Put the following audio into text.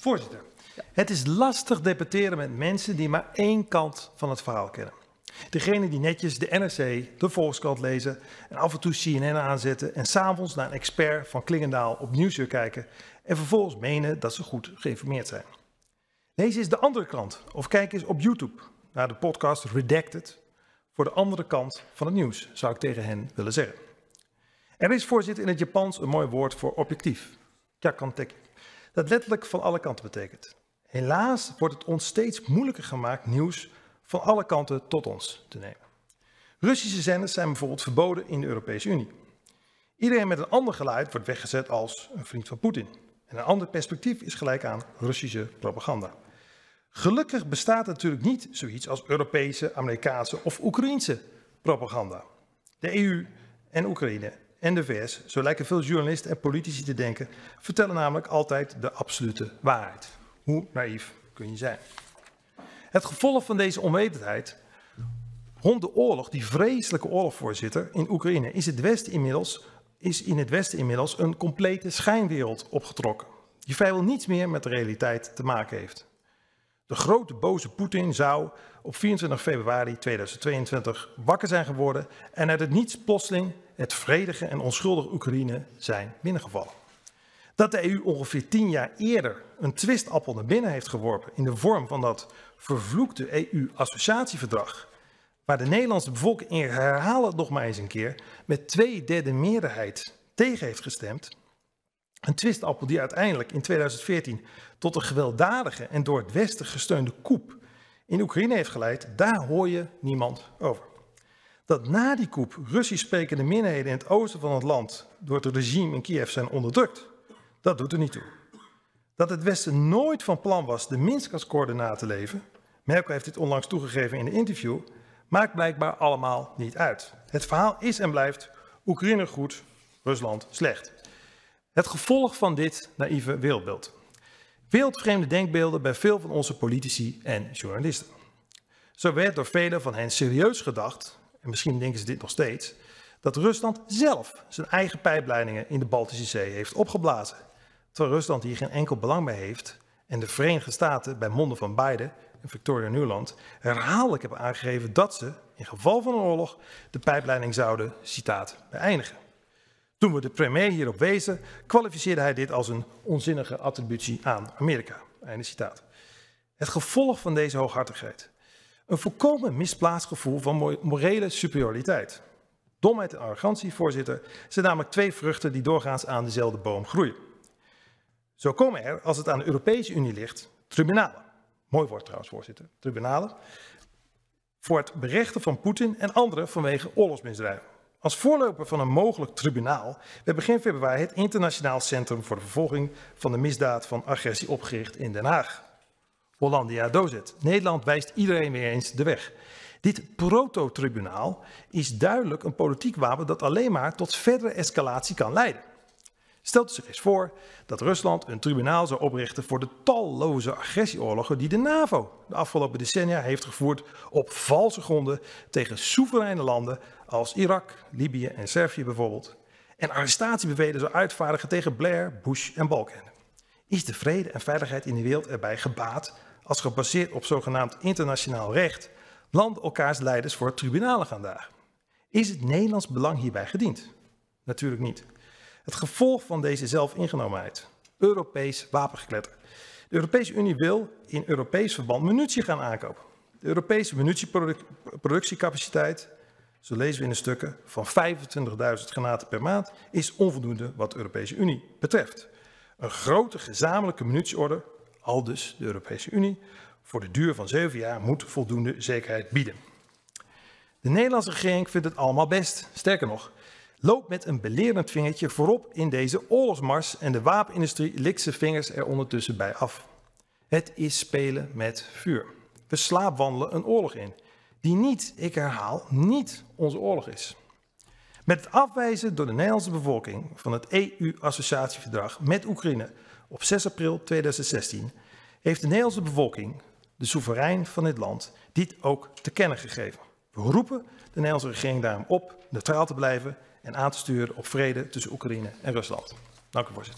Voorzitter, het is lastig debatteren met mensen die maar één kant van het verhaal kennen. Degene die netjes de NRC, de Volkskrant lezen en af en toe CNN aanzetten en s'avonds naar een expert van Klingendaal op Nieuwsuur kijken en vervolgens menen dat ze goed geïnformeerd zijn. Lees eens de andere kant of kijk eens op YouTube naar de podcast Redacted voor de andere kant van het nieuws, zou ik tegen hen willen zeggen. Er is, voorzitter, in het Japans een mooi woord voor objectief, kyakanteki, dat letterlijk van alle kanten betekent. Helaas wordt het ons steeds moeilijker gemaakt nieuws van alle kanten tot ons te nemen. Russische zenders zijn bijvoorbeeld verboden in de Europese Unie. Iedereen met een ander geluid wordt weggezet als een vriend van Poetin. En een ander perspectief is gelijk aan Russische propaganda. Gelukkig bestaat natuurlijk niet zoiets als Europese, Amerikaanse of Oekraïense propaganda. De EU en Oekraïne en de VS, zo lijken veel journalisten en politici te denken, vertellen namelijk altijd de absolute waarheid. Hoe naïef kun je zijn? Het gevolg van deze onwetendheid rond de oorlog, die vreselijke oorlog, voorzitter, in Oekraïne, is in het Westen inmiddels een complete schijnwereld opgetrokken, die vrijwel niets meer met de realiteit te maken heeft. De grote boze Poetin zou op 24 februari 2022 wakker zijn geworden en uit het niets plotseling het vredige en onschuldige Oekraïne zijn binnengevallen. Dat de EU ongeveer 10 jaar eerder een twistappel naar binnen heeft geworpen in de vorm van dat vervloekte EU-associatieverdrag, waar de Nederlandse bevolking, ik herhaal het nog maar eens een keer, met 2/3 meerderheid tegen heeft gestemd. Een twistappel die uiteindelijk in 2014 tot een gewelddadige en door het Westen gesteunde coup in Oekraïne heeft geleid, daar hoor je niemand over. Dat na die coup Russisch sprekende minderheden in het oosten van het land door het regime in Kiev zijn onderdrukt, dat doet er niet toe. Dat het Westen nooit van plan was de Minsk-akkoorden na te leven, Merkel heeft dit onlangs toegegeven in een interview, maakt blijkbaar allemaal niet uit. Het verhaal is en blijft Oekraïne goed, Rusland slecht. Het gevolg van dit naïeve wereldbeeld. Wereldvreemde denkbeelden bij veel van onze politici en journalisten. Zo werd door velen van hen serieus gedacht, en misschien denken ze dit nog steeds, dat Rusland zelf zijn eigen pijpleidingen in de Baltische Zee heeft opgeblazen. Terwijl Rusland hier geen enkel belang bij heeft en de Verenigde Staten bij monden van Biden en Victoria Nuland herhaaldelijk hebben aangegeven dat ze, in geval van een oorlog, de pijpleiding zouden, citaat, beëindigen. Toen we de premier hierop wezen, kwalificeerde hij dit als een onzinnige attributie aan Amerika. Einde citaat. Het gevolg van deze hooghartigheid. Een volkomen misplaatst gevoel van morele superioriteit. Domheid en arrogantie, voorzitter, zijn namelijk twee vruchten die doorgaans aan dezelfde boom groeien. Zo komen er, als het aan de Europese Unie ligt, tribunalen. Mooi woord trouwens, voorzitter. Tribunalen. Voor het berechten van Poetin en anderen vanwege oorlogsmisdrijven. Als voorloper van een mogelijk tribunaal werd begin februari het Internationaal Centrum voor de Vervolging van de Misdaad van Agressie opgericht in Den Haag. Hollandia dozet. Nederland wijst iedereen weer eens de weg. Dit proto-tribunaal is duidelijk een politiek wapen dat alleen maar tot verdere escalatie kan leiden. Stelt u zich eens voor dat Rusland een tribunaal zou oprichten voor de talloze agressieoorlogen die de NAVO de afgelopen decennia heeft gevoerd op valse gronden tegen soevereine landen als Irak, Libië en Servië bijvoorbeeld. En arrestatiebevelen zou uitvaardigen tegen Blair, Bush en Balkenende. Is de vrede en veiligheid in de wereld erbij gebaat als gebaseerd op zogenaamd internationaal recht landen elkaars leiders voor tribunalen gaan dagen? Is het Nederlands belang hierbij gediend? Natuurlijk niet. Het gevolg van deze zelfingenomenheid. Europees wapengekletter. De Europese Unie wil in Europees verband munitie gaan aankopen. De Europese munitieproductiecapaciteit, zo lezen we in de stukken, van 25.000 granaten per maand is onvoldoende wat de Europese Unie betreft. Een grote gezamenlijke munitieorde, aldus de Europese Unie, voor de duur van 7 jaar moet voldoende zekerheid bieden. De Nederlandse regering vindt het allemaal best. Sterker nog, loopt met een belerend vingertje voorop in deze oorlogsmars en de wapenindustrie likt zijn vingers er ondertussen bij af. Het is spelen met vuur. We slaapwandelen een oorlog in, die niet, ik herhaal, niet onze oorlog is. Met het afwijzen door de Nederlandse bevolking van het EU-associatieverdrag met Oekraïne op 6 april 2016 heeft de Nederlandse bevolking, de soeverein van dit land, dit ook te kennen gegeven. We roepen de Nederlandse regering daarom op neutraal te blijven en aan te sturen op vrede tussen Oekraïne en Rusland. Dank u, voorzitter.